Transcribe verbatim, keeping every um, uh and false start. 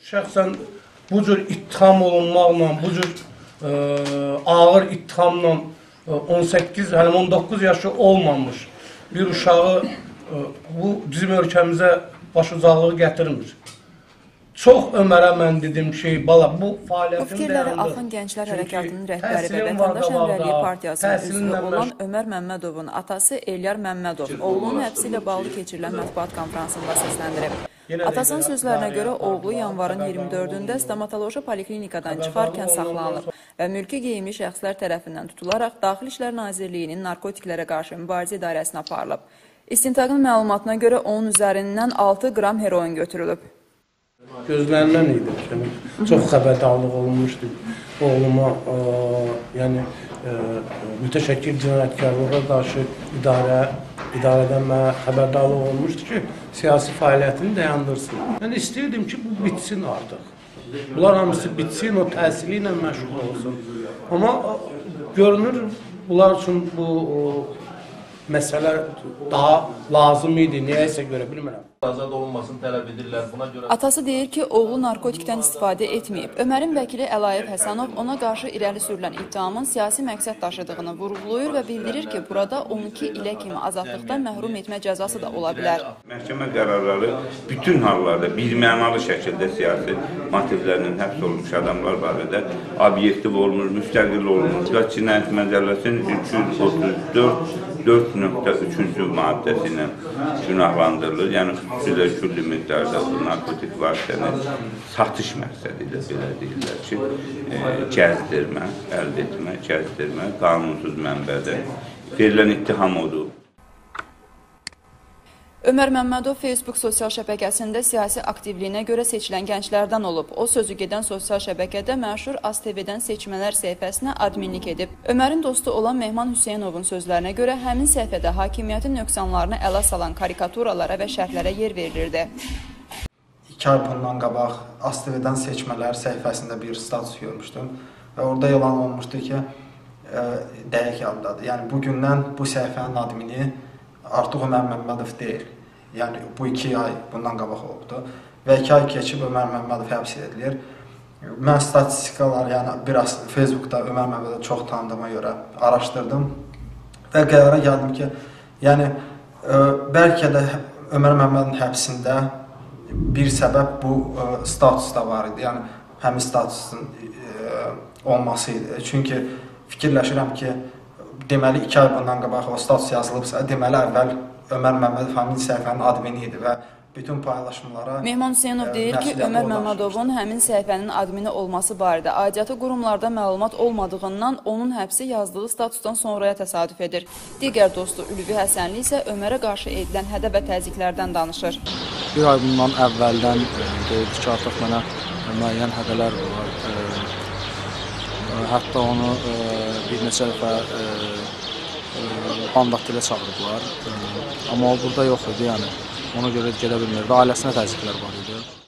şəxsən bu cür ittiham olunmaqla, bu cür e, ağır ittihamla on səkkiz, hələ on doqquz yaşı olmamış bir uşağı e, bu bizim ölkəmizə başucaqlığı gətirmir. Çox Ömərə mən dedim ki, bala bu fəaliyyətin bu fikirləri Axın Gənclər Hərəkatının rəhbəri və Vətəndaş Əmrəliyi Partiyasının üzvü olan Ömər Məmmədovun atası Elyar Məmmədov oğlunun həbsi ilə bağlı keçirilən mətbuat konfransında səsləndirib. Atasının sözlərinə görə oğlu yanvarın iyirmi dördündə stomatoloji poliklinikadan çıxarkən saxlanılıb və mülki geyimli şəxslər tərəfindən tutularaq Daxili İşlər Nazirliyinin narkotiklərə qarşı mübarizə idarəsinə aparılıb. İstintaqın məlumatına görə onun üzərindən altı qram heroin götürülüb. Gözlərindən idi ki, çox xəbərdarlıq olunmuşdu oğluma, ə, yəni ə, mütəşəkkil cinayətkarlığa qarşı idarə, idarədən mənə xəbərdarlıq olmuşdu ki, siyasi fəaliyyətini dayandırsın. Mən istəyirdim ki, bu bitsin artıq. Bunlar hamısı bitsin, o təhsili ilə məşğul olsun. Amma görünür, bunlar üçün bu o, məsələ daha lazım idi, niyəsə görə bilmirəm. Azad olunmasını tələb edirlər. Buna görə Atası deyir ki, oğlu narkotikdən istifadə etməyib. Ömərin vəkili Əlayev Həsənov ona qarşı irəli sürülən ittihamın siyasi məqsəd daşıdığını vurğulayır və bildirir ki, burada on iki ilə kimi azadlıqdan məhrum etmə cəzası da ola bilər. Məhkəmə qərarları bütün hallarda birmənalı şəkildə siyasi motivlərlə həbs olunmuş adamlar barədə obyektiv olunur, müstəqil olunur. Cinayət Məcəlləsinin üç yüz otuz dörd dörd nöqtə üçüncü maddəsi ilə günahlandırılır. Yəni xüsusilə külli miqdarda narkotik vasitənin satış məqsədi ilə belə deyirlər ki, e, gəzdirmə, əldə etmə, gəzdirmə, qanunsuz mənbədə verilən ittiham odur. Ömər Məmmədov Facebook sosial şəbəkəsində siyasi aktivliyinə görə seçilən gənclərdən olub. O sözü gedən sosial şəbəkədə məşhur Az T V-dən seçmələr səhifəsinə adminlik edib. Ömərin dostu olan Mehman Hüseynovun sözlərinə görə həmin səhifədə hakimiyyətin nöqsanlarını ələ salan karikaturalara və şərhlərə yer verilirdi. İki ay bundan qabaq Az T V-dən seçmələr səhifəsində bir status görmüşdüm və orada elan olmuşdu ki, e, dəqiq yaddadır. Yəni bugündən bu səhifənin admini artıq Ömər Məmmədov deyil. Yəni bu iki ay bundan qabaq olubdu və iki ay keçib Ömər Məmmədov həbs edilir. Mən statistikalar, yəni biraz Facebookda Ömər Məmmədovu çox tanıdığıma görə araşdırdım və qərara gəldim ki, yəni ə, bəlkə də Ömər Məmmədovun həbsində bir səbəb bu ə, statusda var idi. Yəni həmin statusun ə, olması idi. Çünki fikirləşirəm ki, deməli iki ay bundan qabaq o status yazılıbsa, deməli əvvəl Ömər Məmmədov həmin səhifənin admini idi və bütün paylaşımlara... Mehman Hüseynov deyir ki, Ömər Məmmədovun həmin səhifənin admini olması barədə aidiyyatı qurumlarda məlumat olmadığından onun həbsi yazdığı statusdan sonraya təsadüf edir. Digər dostu Ülvi Həsənli isə Ömərə qarşı edilən hədə və təzyiqlərdən danışır. Bir ay bundan əvvəldən deyildi ki, artıq mənə müəyyən hədələr var. Hətta onu bir neçə dəfə bandat dilə çağırıblar. Amma o burada yox idi, yəni ona görə gedə bilmirdi. Ailəsinə təzyiqlər var idi.